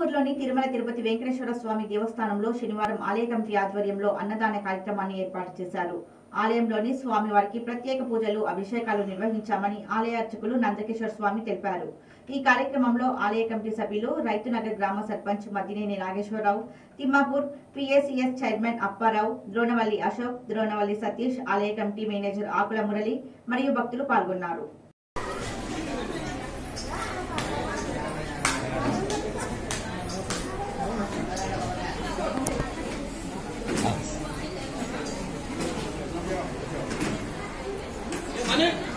తిమ్మాపూర్లోని తిరుమల తిరుపతి వెంకటేశ్వర స్వామి దేవస్థానంలో శనివారం ఆలయ కమిటీ ఆధ్వర్యంలో అన్నదాన కార్యక్రమాన్ని ఏర్పాటు చేశారు. ఆలయంలోని స్వామివారికి ప్రత్యేక పూజలు, అభిషేకాలు నిర్వహించామని ఆలయ అర్చకులు నందకిషోర్ స్వామి తెలిపారు. ఈ కార్యక్రమంలో ఆలయ కమిటీ సభ్యులు, రైతునగర్ గ్రామ సర్పంచ్ మద్దినేని నాగేశ్వరరావు, తిమ్మాపూర్ పిఎసిఎస్ చైర్మన్ అప్పారావు, ద్రోణవల్లి అశోక్, ద్రోణవల్లి సతీష్, ఆలయ కమిటీ మేనేజర్ ఆకుల మురళి మరియు భక్తులు పాల్గొన్నారు. Mana?